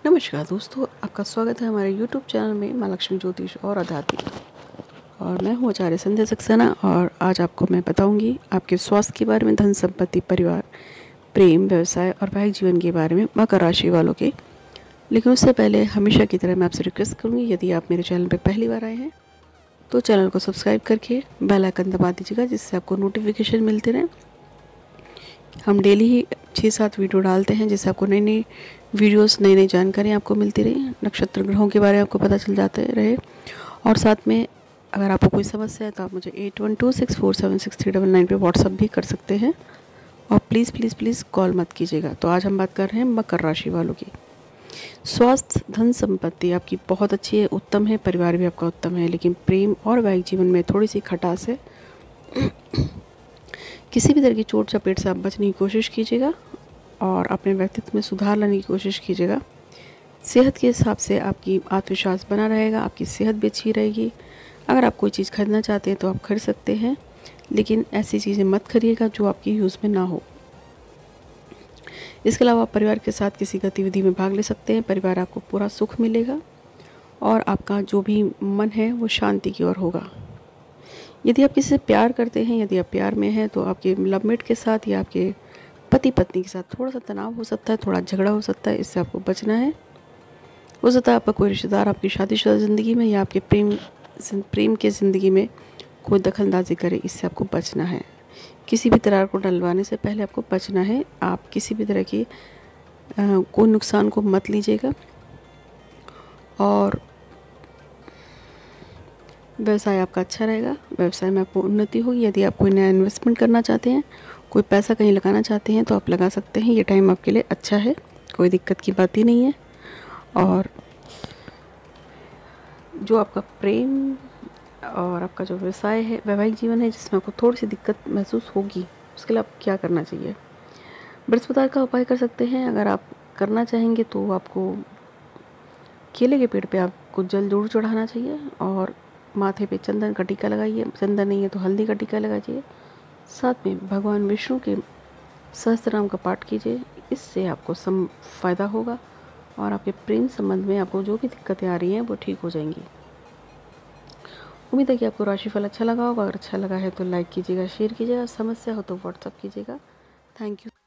नमस्कार दोस्तों, आपका स्वागत है हमारे YouTube चैनल में माँ लक्ष्मी ज्योतिष और आध्यात्मिक। और मैं हूँ आचार्य संध्या सक्सेना और आज आपको मैं बताऊंगी आपके स्वास्थ्य के बारे में, धन संपत्ति, परिवार, प्रेम, व्यवसाय और वैवाहिक जीवन के बारे में मकर राशि वालों के। लेकिन उससे पहले हमेशा की तरह मैं आपसे रिक्वेस्ट करूँगी, यदि आप मेरे चैनल पर पहली बार आए हैं तो चैनल को सब्सक्राइब करके बेल आइकन दबा दीजिएगा, जिससे आपको नोटिफिकेशन मिलते रहें। हम डेली ही 6-7 वीडियो डालते हैं, जिससे आपको नई नई वीडियोस, नई नई जानकारी आपको मिलती रही, नक्षत्र ग्रहों के बारे में आपको पता चल जाते रहे। और साथ में अगर आपको कोई समस्या है तो आप मुझे 8126476399 पे व्हाट्सअप भी कर सकते हैं। और प्लीज़ प्लीज़ प्लीज़ कॉल मत कीजिएगा। तो आज हम बात कर रहे हैं मकर राशि वालों की। स्वास्थ्य, धन संपत्ति आपकी बहुत अच्छी है, उत्तम है, परिवार भी आपका उत्तम है, लेकिन प्रेम और वैवाहिक जीवन में थोड़ी सी खटास है। किसी भी तरह की चोट चपेट से आप बचने की कोशिश कीजिएगा और अपने व्यक्तित्व में सुधार लाने की कोशिश कीजिएगा। सेहत के हिसाब से आपकी आत्मविश्वास बना रहेगा, आपकी सेहत भी अच्छी रहेगी। अगर आप कोई चीज़ खरीदना चाहते हैं तो आप खरीद सकते हैं, लेकिन ऐसी चीज़ें मत खरीदिएगा जो आपकी यूज़ में ना हो। इसके अलावा आप परिवार के साथ किसी गतिविधि में भाग ले सकते हैं। परिवार आपको पूरा सुख मिलेगा और आपका जो भी मन है वो शांति की ओर होगा। यदि आप किसी से प्यार करते हैं, यदि आप प्यार में हैं, तो आपके लवमेट के साथ या आपके पति पत्नी के साथ थोड़ा सा तनाव हो सकता है, थोड़ा झगड़ा हो सकता है। इससे आपको बचना है। हो सकता है आपका कोई रिश्तेदार आपकी शादीशुदा ज़िंदगी में या आपके प्रेम के ज़िंदगी में कोई दखलंदाजी करे, इससे आपको बचना है। किसी भी दरार को डलवाने से पहले आपको बचना है। आप किसी भी तरह की कोई नुकसान को मत लीजिएगा। और व्यवसाय आपका अच्छा रहेगा, व्यवसाय में आपको उन्नति होगी। यदि आप कोई नया इन्वेस्टमेंट करना चाहते हैं, कोई पैसा कहीं लगाना चाहते हैं, तो आप लगा सकते हैं। ये टाइम आपके लिए अच्छा है, कोई दिक्कत की बात ही नहीं है। और जो आपका प्रेम और आपका जो व्यवसाय है, वैवाहिक जीवन है, जिसमें आपको थोड़ी सी दिक्कत महसूस होगी, उसके लिए आप क्या करना चाहिए? बृहस्पति का उपाय कर सकते हैं। अगर आप करना चाहेंगे तो आपको केले के पेड़ पे आपको जल जरूर चढ़ाना चाहिए और माथे पे चंदन का टीका लगाइए। चंदन नहीं है तो हल्दी का टीका लगाइए। साथ में भगवान विष्णु के सहस्त्रनाम का पाठ कीजिए। इससे आपको फ़ायदा होगा और आपके प्रेम संबंध में आपको जो भी दिक्कतें आ रही हैं वो ठीक हो जाएंगी। उम्मीद है कि आपको राशिफल अच्छा लगा होगा। अगर अच्छा लगा है तो लाइक कीजिएगा, शेयर कीजिएगा। समस्या हो तो व्हाट्सअप कीजिएगा। Thank you.